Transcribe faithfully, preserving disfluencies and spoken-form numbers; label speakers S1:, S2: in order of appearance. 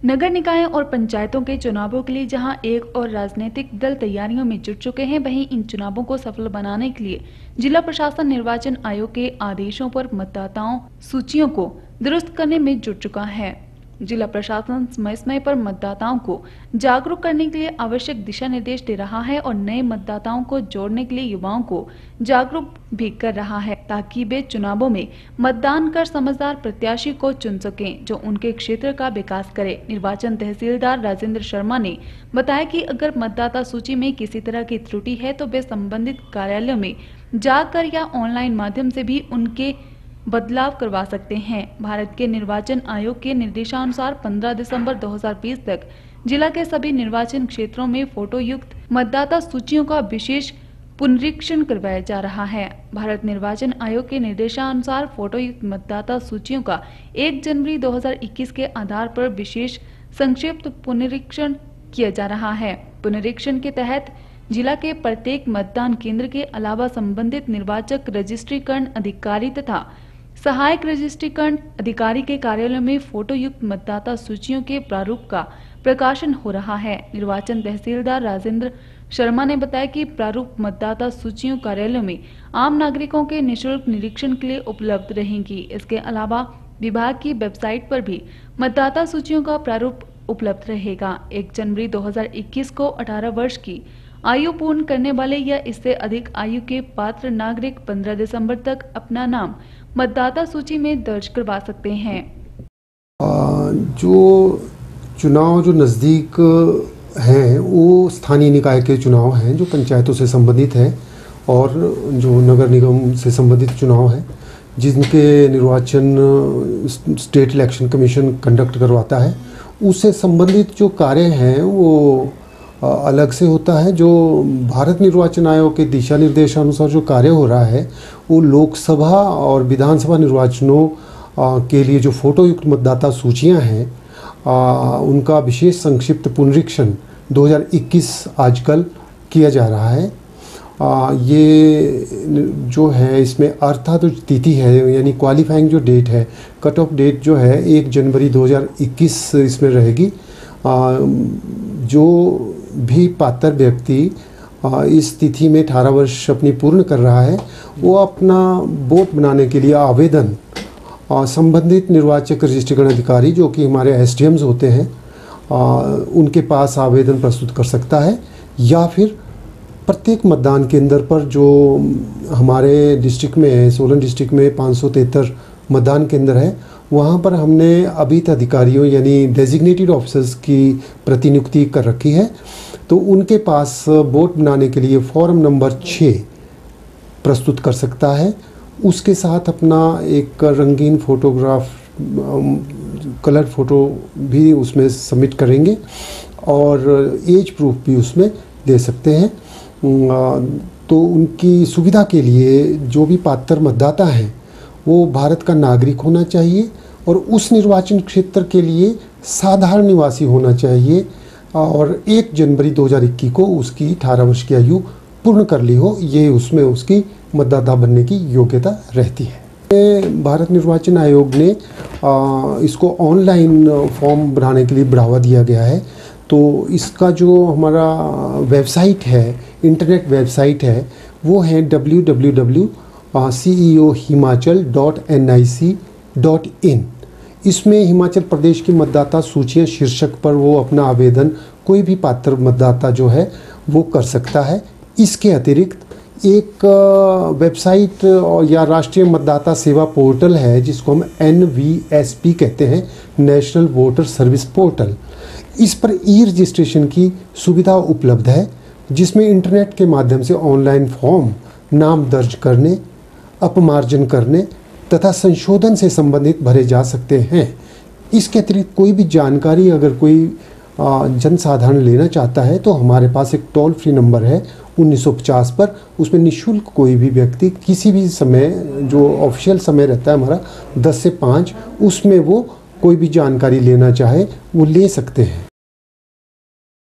S1: नगर निकायों और पंचायतों के चुनावों के लिए जहां एक और राजनीतिक दल तैयारियों में जुट चुके हैं, वहीं इन चुनावों को सफल बनाने के लिए जिला प्रशासन निर्वाचन आयोग के आदेशों पर मतदाताओं सूचियों को दुरुस्त करने में जुट चुका है। जिला प्रशासन समय समय पर मतदाताओं को जागरूक करने के लिए आवश्यक दिशा निर्देश दे रहा है और नए मतदाताओं को जोड़ने के लिए युवाओं को जागरूक भी कर रहा है, ताकि वे चुनावों में मतदान कर समझदार प्रत्याशी को चुन सकें जो उनके क्षेत्र का विकास करे। निर्वाचन तहसीलदार राजेंद्र शर्मा ने बताया कि अगर मतदाता सूची में किसी तरह की त्रुटि है तो वे संबंधित कार्यालयों में जाकर या ऑनलाइन माध्यम से भी उनके बदलाव करवा सकते हैं। भारत के निर्वाचन आयोग के निर्देशानुसार पंद्रह दिसंबर दो हज़ार बीस तक जिला के सभी निर्वाचन क्षेत्रों में फोटो युक्त मतदाता सूचियों का विशेष पुनरीक्षण करवाया जा रहा है। भारत निर्वाचन आयोग के निर्देशानुसार फोटो युक्त मतदाता सूचियों का एक जनवरी दो हज़ार इक्कीस के आधार पर विशेष संक्षिप्त पुनरीक्षण किया जा रहा है। पुनरीक्षण के तहत जिला के प्रत्येक मतदान केंद्र के अलावा संबंधित निर्वाचक रजिस्ट्रीकरण अधिकारी तथा सहायक रजिस्ट्रीकरण अधिकारी के कार्यालयों में फोटो युक्त मतदाता सूचियों के प्रारूप का प्रकाशन हो रहा है। निर्वाचन तहसीलदार राजेंद्र शर्मा ने बताया कि प्रारूप मतदाता सूचियों कार्यालयों में आम नागरिकों के निःशुल्क निरीक्षण के लिए उपलब्ध रहेंगी। इसके अलावा विभाग की वेबसाइट पर भी मतदाता सूचियों का प्रारूप उपलब्ध रहेगा। एक जनवरी दो हज़ार इक्कीस को अठारह वर्ष की आयु पूर्ण करने वाले या इससे अधिक आयु के पात्र नागरिक पंद्रह दिसंबर तक अपना नाम मतदाता सूची में दर्ज करवा सकते हैं।
S2: जो चुनाव जो नज़दीक हैं वो स्थानीय निकाय के चुनाव हैं जो पंचायतों से संबंधित हैं और जो नगर निगम से संबंधित चुनाव हैं जिनके निर्वाचन स्टेट इलेक्शन कमीशन कंडक्ट करवाता है, उससे संबंधित जो कार्य हैं वो अलग से होता है। जो भारत निर्वाचन आयोग के दिशा निर्देशानुसार जो कार्य हो रहा है वो लोकसभा और विधानसभा निर्वाचनों के लिए जो फोटो युक्त मतदाता सूचियां हैं उनका विशेष संक्षिप्त पुनरीक्षण दो हज़ार इक्कीस आजकल किया जा रहा है। आ, ये जो है इसमें अर्थात जो तिथि है यानी क्वालिफाइंग जो डेट है, कट ऑफ डेट जो है एक जनवरी दो हज़ार इक्कीस इसमें रहेगी। आ, जो भी पात्र व्यक्ति इस तिथि में अठारह वर्ष अपनी पूर्ण कर रहा है वो अपना वोट बनाने के लिए आवेदन संबंधित निर्वाचक रजिस्ट्रीकरण अधिकारी जो कि हमारे एस डी एम्स होते हैं उनके पास आवेदन प्रस्तुत कर सकता है, या फिर प्रत्येक मतदान केंद्र पर जो हमारे डिस्ट्रिक्ट में है, सोलन डिस्ट्रिक्ट में पाँच सौ तिहत्तर मतदान केंद्र है, वहाँ पर हमने अभित अधिकारियों यानी डेजिग्नेटेड ऑफिसर्स की प्रतिनियुक्ति कर रखी है। तो उनके पास वोट बनाने के लिए फॉर्म नंबर छः प्रस्तुत कर सकता है। उसके साथ अपना एक रंगीन फोटोग्राफ कलर फ़ोटो भी उसमें सबमिट करेंगे और एज प्रूफ भी उसमें दे सकते हैं। तो उनकी सुविधा के लिए जो भी पात्र मतदाता हैं वो भारत का नागरिक होना चाहिए और उस निर्वाचन क्षेत्र के लिए साधारण निवासी होना चाहिए और एक जनवरी दो हज़ार इक्कीस को उसकी अठारह वर्ष की आयु पूर्ण कर ली हो, ये उसमें उसकी मतदाता बनने की योग्यता रहती है। भारत निर्वाचन आयोग ने आ, इसको ऑनलाइन फॉर्म बनाने के लिए बढ़ावा दिया गया है। तो इसका जो हमारा वेबसाइट है, इंटरनेट वेबसाइट है, वो है W W W C E O Himachal dot N I C dot in. इसमें हिमाचल प्रदेश की मतदाता सूचियां शीर्षक पर वो अपना आवेदन कोई भी पात्र मतदाता जो है वो कर सकता है। इसके अतिरिक्त एक वेबसाइट या राष्ट्रीय मतदाता सेवा पोर्टल है जिसको हम एन वी एस पी कहते हैं, नेशनल वोटर सर्विस पोर्टल। इस पर ई रजिस्ट्रेशन की सुविधा उपलब्ध है जिसमें इंटरनेट के माध्यम से ऑनलाइन फॉर्म नाम दर्ज करने, अपमार्जन करने तथा संशोधन से संबंधित भरे जा सकते हैं। इसके अतिरिक्त कोई भी जानकारी अगर कोई जनसाधारण लेना चाहता है तो हमारे पास एक टोल फ्री नंबर है उन्नीस सौ पचास पर, उसमें निःशुल्क कोई भी व्यक्ति किसी भी समय, जो ऑफिशियल समय रहता है हमारा दस से पाँच, उसमें वो कोई भी जानकारी लेना चाहे वो ले सकते हैं।